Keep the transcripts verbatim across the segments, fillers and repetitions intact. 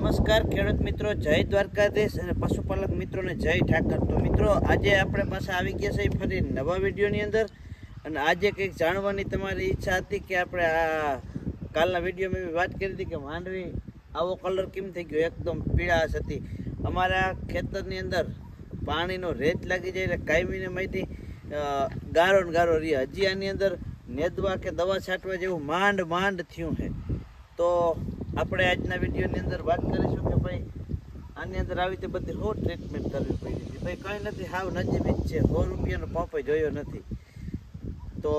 નમસ્કાર ખેડૂત મિત્રો, જય દ્વારકાધીશ અને પશુપાલક મિત્રોને જય ઠાકર। તો મિત્રો આજે આપણે પાછા આવી ગયા છે ફરી નવા વિડીયોની અંદર અને આજે કંઈક જાણવાની તમારી ઈચ્છા હતી કે આપણે આ કાલના વિડીયોમાં એવી વાત કરી હતી કે માંડવી આવો કલર કેમ થઈ ગયો, એકદમ પીળાશ હતી। અમારા ખેતરની અંદર પાણીનો રેત લાગી જાય એટલે કાયમીને માહિતી ગારો ને ગારો રહે। હજી આની અંદર નેદવા કે દવા છાંટવા જેવું માંડ માંડ થયું છે। તો આપણે આજના વિડીયોની અંદર વાત કરીશું કે ભાઈ આની અંદર આવી રીતે બધી હો ટ્રીટમેન્ટ કરવી પડી છે। ભાઈ કંઈ નથી, હાવ નજીવી જ છે, સો રૂપિયાનો પંપ જોયો નથી। તો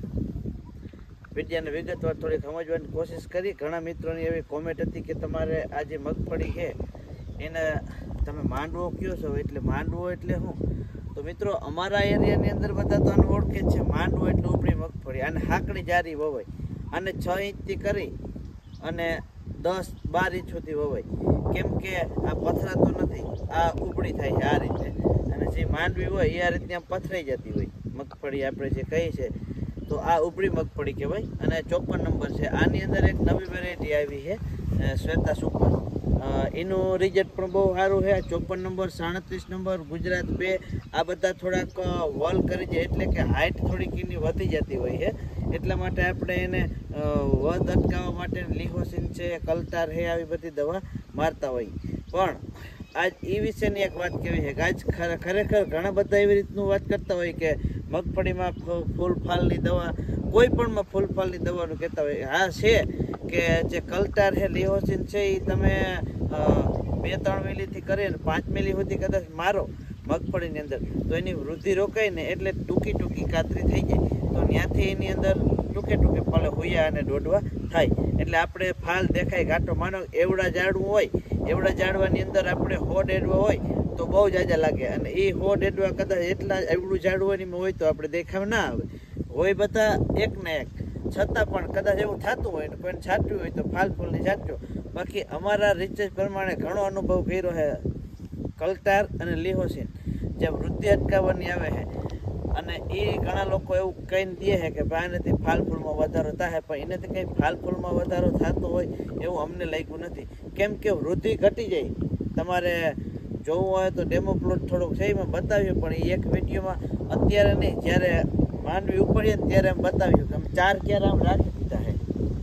વિડીયોને વિગતવાર થોડી સમજવાની કોશિશ કરી। ઘણા મિત્રોની એવી કોમેન્ટ હતી કે તમારે આ જે મગફળી છે એને તમે માંડવો કયો છો, એટલે માંડવો એટલે શું? તો મિત્રો અમારા એરિયાની અંદર બધા તો આને ઓળખે છે, માંડવો એટલે ઉપડી મગફળી। આને હાકડી જારી વવાય, આને છ ઇંચથી કરી અને દસ બાર ઇંચ સુધી વવાય, કેમ કે આ પથરાતો નથી, આ ઉપડી થાય છે આ રીતે। અને જે માંડવી હોય એ આ રીતની આમ પથરાઈ જતી હોય મગફળી આપણે જે કહી છે, તો આ ઉપડી મગફળી કહેવાય। અને ચોપન નંબર છે, આની અંદર એક નવી વેરાયટી આવી છે શ્વેતા સુપર, એનું રિઝલ્ટ પણ બહુ સારું છે। ચોપન નંબર, સાડત્રીસ નંબર, ગુજરાત બે આ બધા થોડાક વલ કરી જાય એટલે કે હાઇટ થોડીક એની વધી જતી હોય છે, એટલા માટે આપણે એને વધ અટકાવવા માટે લિહોસિન છે, કલટાર છે, આવી બધી દવા મારતા હોય। પણ આજ એ વિશેની એક વાત કેવી છે કે આજ ખરેખર ઘણા બધા એવી રીતનું વાત કરતા હોય કે મગફળીમાં ફૂલ ફાલની દવા, કોઈ પણમાં ફૂલ ફાલની દવાનું કહેતા હોય। હા છે કે જે કલટાર છે, લિહોસિન છે, એ તમે બે ત્રણ મિલીથી કરીને પાંચ મિલી સુધી કદાચ મારો મગફળીની અંદર તો એની વૃદ્ધિ રોકાય ને એટલે ટૂંકી ટૂંકી કાતરી થઈ જાય, તો ત્યાંથી એની અંદર ટૂંકે ટૂંકે ફળે હોયા અને દોડવા થાય। એટલે આપણે ફાલ દેખાય ઘાટો, માનો એવડા ઝાડવું હોય, એવડા ઝાડવાની અંદર આપણે હો ડેડવા હોય તો બહુ જાજા લાગે, અને એ હો ડેડવા કદાચ એટલા એવડું ઝાડવું એની હોય તો આપણે દેખાવ ના આવે, હોય બધા એક ને એક, છતાં પણ કદાચ એવું થતું હોય ને કોઈને છાંટ્યું હોય તો ફાલ ફૂલની છાંટજો। બાકી અમારા રિસર્ચ પ્રમાણે ઘણો અનુભવ કર્યો છે કલટાર અને લિહોસિન જે વૃદ્ધિ અટકાવવાની આવે છે, અને એ ઘણા લોકો એવું કહીને દે છે કે ભાઈ એનાથી ફાલ ફૂલમાં વધારો થાય, પણ એનાથી કંઈ ફાલ ફૂલમાં વધારો થતો હોય એવું અમને લાગ્યું નથી, કેમ કે વૃદ્ધિ ઘટી જાય। તમારે જોવું હોય તો ડેમો પ્લોટ થોડોક છે એમાં બતાવ્યું, પણ એ એક વિડીયોમાં અત્યારે નહીં, જ્યારે માંડવી ઉપડીએ ને ત્યારે એમ બતાવ્યું કે અમે ચાર ક્યારે આમ રાખી દીધા છે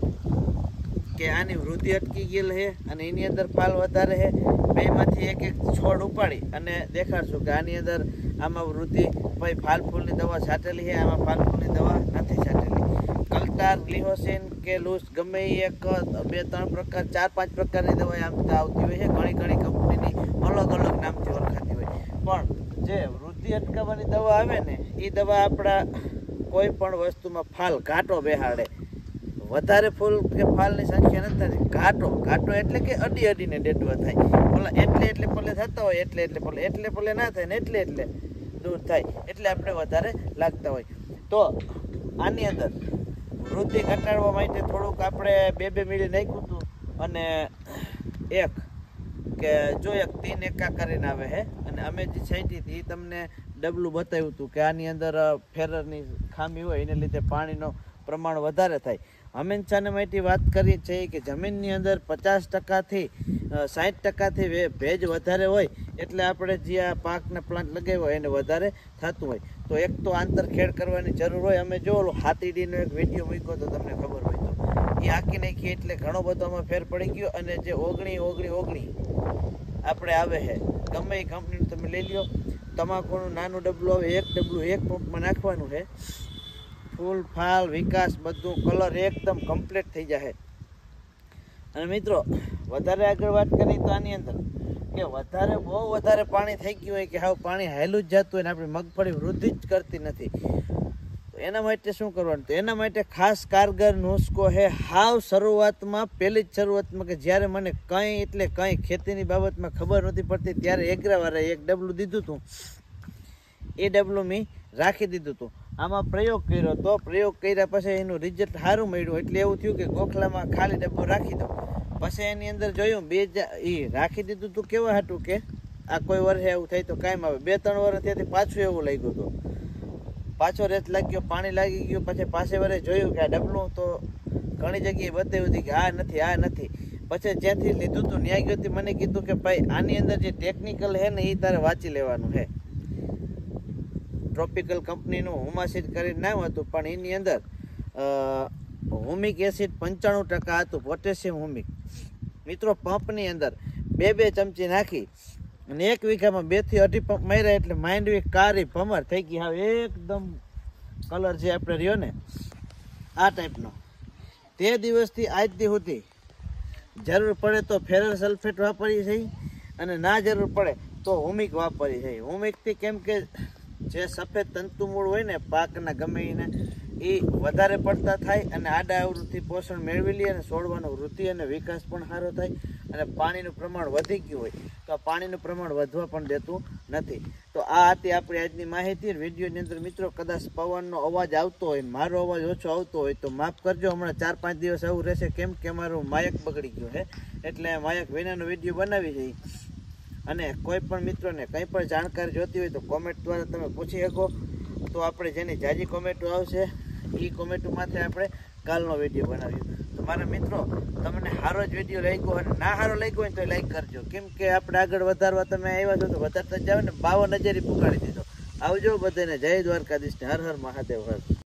કે આની વૃદ્ધિ અટકી ગયેલ છે અને એની અંદર ફાલ વધારે છે। બેમાંથી એક એક છોડ ઉપાડી અને દેખાડશું કે આની અંદર આમાં વૃદ્ધિ ભાઈ ફાલ ફૂલની દવા છાંટેલી છે, આમાં ફાલ ફૂલની દવા નથી છાંટેલી। કલટાર, લિહોસિન કે લૂસ ગમે એ એક બે ત્રણ પ્રકાર, ચાર પાંચ પ્રકારની દવા આમ આવતી હોય છે, ઘણી ઘણી કંપનીની અલગ અલગ નામથી ઓળખાતી હોય, પણ જે વૃદ્ધિ અટકાવવાની દવા આવે ને એ દવા આપણા કોઈ પણ વસ્તુમાં ફાલ ઘાટો બેહાડે, વધારે ફૂલ કે ફાલની સંખ્યા નથી થતી, ઘાટો ઘાટો એટલે કે અડી અડીને ડેડવા થાય, ઓલા એટલે એટલે પલે થતા હોય એટલે એટલે પલે એટલે પલે ના થાય ને એટલે એટલે દૂર થાય, એટલે આપણે વધારે લાગતા હોય। તો આની અંદર વૃદ્ધિ ઘટાડવા માટે થોડુંક આપણે બે બે મિલી નાખ્યું હતું, અને એક કે જો એક તીન એકા કરીને આવે છે, અને અમે જે છાંટી હતી એ તમને ડબલું બતાવ્યું હતું કે આની અંદર ફેરરની ખામી હોય એને લીધે પાણીનો પ્રમાણ વધારે થાય। હંમેશાને માટે વાત કરીએ છીએ કે જમીનની અંદર પચાસ ટકાથી સાઠ ટકાથી ભેજ વધારે હોય એટલે આપણે જે આ પાકના પ્લાન્ટ લગાવ્યો હોય એને વધારે થતું હોય। તો એક તો આંતરખેડ કરવાની જરૂર હોય। અમે જો હાથીડીનો એક વિડીયો મૂક્યો તો તમને ખબર હોય તો એ હાંકી નાખી એટલે ઘણો બધો આમાં ફેર પડી ગયો, અને જે ઓગણી ઓગણી ઓગણી આપણે આવે છે ગમે એ કંપનીનું તમે લઈ લ્યો, તમાકુનું નાનું ડબલું આવે, એક ડબલું એક પંપમાં નાખવાનું છે, ફૂલ ફાલ વિકાસ બધું કલર એકદમ કમ્પ્લીટ થઈ જાય। અને મિત્રો વધારે આગળ વાત કરીએ તો આની અંદર કે વધારે બહુ વધારે પાણી થઈ ગયું હોય કે હાવ પાણી હાયલું જ જતું હોય ને આપણી મગફળી વૃદ્ધિ જ કરતી નથી, તો એના માટે શું કરવાનું? તો એના માટે ખાસ કારગર નુસ્ખો છે। હાવ શરૂઆતમાં પહેલી જ શરૂઆતમાં કે જ્યારે મને કંઈ એટલે કંઈ ખેતીની બાબતમાં ખબર નહોતી પડતી ત્યારે એગ્રાવાળાએ એક ડબલું દીધું હતું, એ ડબલું મેં રાખી દીધું હતું, આમાં પ્રયોગ કર્યો તો પ્રયોગ કર્યા પછી એનું રિઝલ્ટ સારું મળ્યું, એટલે એવું થયું કે ગોખલામાં ખાલી ડબ્બો રાખી દો। પછી એની અંદર જોયું બે એ રાખી દીધું હતું કેવા હતું કે આ કોઈ વર્ષે એવું થાય તો કાયમ આવે, બે ત્રણ વર્ષ ત્યાંથી પાછું એવું લાગ્યું હતું, પાછો રેત લાગ્યો, પાણી લાગી ગયું, પછી પાસે વર્ષે જોયું કે આ ડબલું તો ઘણી જગ્યાએ બતાવ્યું હતું કે આ નથી આ નથી, પછી જ્યાંથી લીધું હતું ન્યાય ગયોથી મને કીધું કે ભાઈ આની અંદર જે ટેકનિકલ છે ને એ તારે વાંચી લેવાનું છે. ટ્રોપિકલ કંપનીનું હુમાસીડ કરીને નામ હતું, પણ એની અંદર હુમિક એસિડ પંચાણું ટકા હતું, પોટેશિયમ હુમિક. મિત્રો પંપની અંદર બે બે ચમચી નાખી અને એક વીઘામાં બે થી અઢી પંપ માર્યા એટલે માંડવી કારી ભમર થઈ ગઈ. હવે એકદમ કલર જે આપણે રહ્યો ને આ ટાઈપનો. તે દિવસથી આજ દી સુધી જરૂર પડે તો ફેરસ સલ્ફેટ વાપરી છે અને ના જરૂર પડે તો હુમિક વાપરી છે. હુમિકથી કેમ કે જે સફેદ તંતુ મૂળ હોય ને પાકના ગમે એને એ વધારે પડતા થાય અને આડા આવૃત્તિ પોષણ મેળવી લે અને છોડવાનો વૃદ્ધિ અને વિકાસ પણ સારો થાય. અને પાણીનું પ્રમાણ વધી ગયું હોય તો આ પાણીનું પ્રમાણ વધવા પણ દેતું નથી. તો આ હતી આપણી આજની માહિતી. વિડીયોની અંદર મિત્રો કદાચ પવનનો અવાજ આવતો હોય, મારો અવાજ ઓછો આવતો હોય તો માફ કરજો. હમણાં ચાર પાંચ દિવસ આવું રહેશે, કેમ કે મારું માયક બગડી ગયું છે એટલે માયક વિનાનો વિડીયો બનાવી છે. અને કોઈ પણ મિત્રોને કંઈ પણ જાણકારી જોતી હોય તો કોમેન્ટ દ્વારા તમે પૂછી શકો. તો આપણે જેની જાજી કોમેન્ટો આવશે એ કોમેન્ટોમાંથી આપણે કાલનો વિડીયો બનાવ્યો. તો મારા મિત્રો તમને સારો જ વિડીયો લાગ્યો અને ના સારો લાગ્યો હોય તો લાઈક કરજો, કેમ કે આપણે આગળ વધારવા તમે આવ્યા છો તો વધારતા જ જાવ ને. બાવન હજાર પુગાડી દીધો. આવજો બધાને. જય દ્વારકાધીશ ને હર હર મહાદેવ હર.